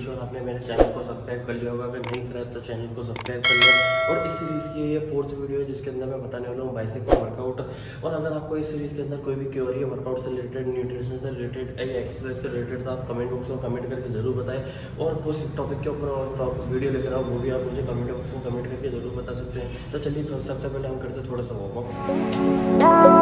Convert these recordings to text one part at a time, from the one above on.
Sure आपने मेरे channel को सब्सक्राइब कर लिया होगा। अगर नहीं करा तो चैनल को सब्सक्राइब कर लिया। और इस सीरीज़ की ये 4th वीडियो है जिसके अंदर मैं बताने वाला हूँ बाइसेप का वर्कआउट। और अगर आपको इस सीरीज़ के अंदर कोई भी क्वेरी है वर्कआउट से रिलेटेड, न्यूट्रिशन से रिलेटेड या एक्सरसाइज से रिलेटेड, तो आप कमेंट बॉक्स में कमेंट करके जरूर बताएं। और कुछ टॉपिक के ऊपर और वीडियो लेकर आओ वो भी आप मुझे कमेंट बॉक्स में कमेंट करके जरूर बता सकते हैं। तो चलिए सबसे पहले हम करते हैं थोड़ा सा वर्कआउट।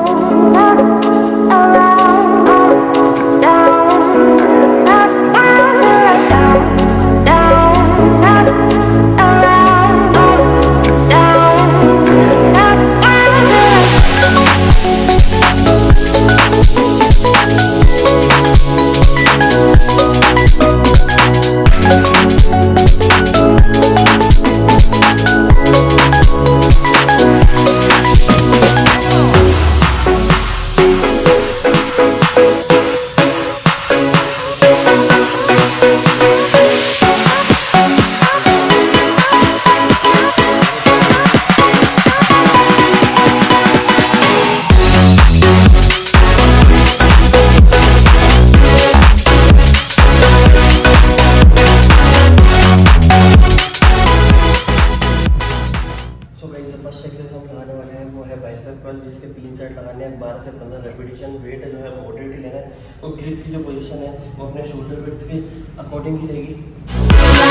फर्स्ट एक्सरसाइज हम लगाने वाले हैं वो है बाइसेप कर्ल, जिसके 3 सेट लगाने हैं, 12 से 15 रेपिटेशन। वेट जो है मॉडरेट ही लेना है और ग्रिप की जो पोजीशन है वो अपने शोल्डर विड्थ के अकॉर्डिंग ही रहेगी।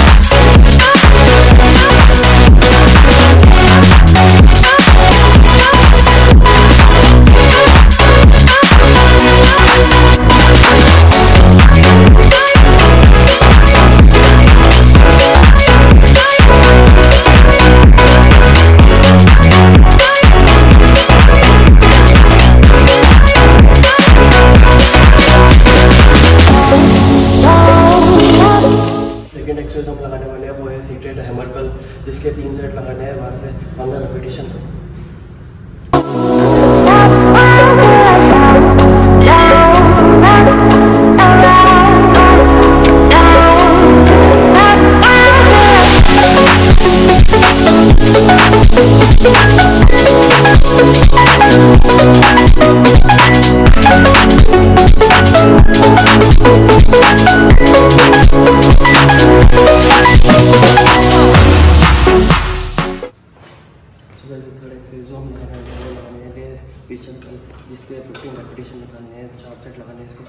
एक्सरसाइज हम लगाने वाले हैं वो है सीटेड हैमर कर्ल, जिसके 3 सेट लगाने हैं, 12 से 15 रेपिटेशन। थर्ड एक्सरसाइज जो हम लगाने हैं पिस्टन कर्ल, जिसके 15 रेपिटेशन लगाने हैं, 4 सेट लगाने हैं इसके।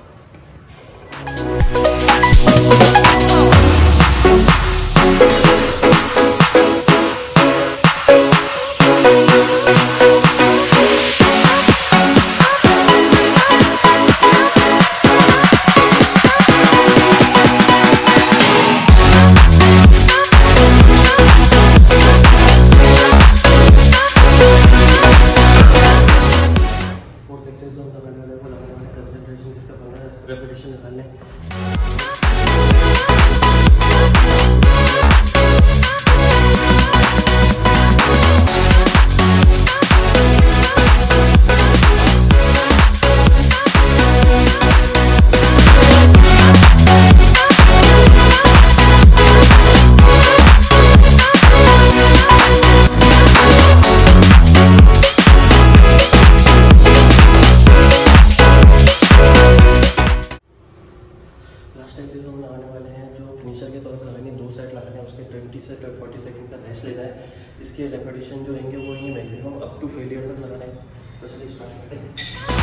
कंसंट्रेशन जिसका 15 रेपिटेशन लगाने। लास्ट एक्सरसाइज हम लगाने वाले हैं जो फिनिशर के तौर पर लगाने, 2 सेट लगाने हैं, उसके 20 से 40 सेकंड का रेस्ट लेना है। इसके रेपिटेशन जो होंगे वो होंगे मैक्सिमम अप टू फेलियर तक लगाना है। तो चलिए स्टार्ट करते हैं।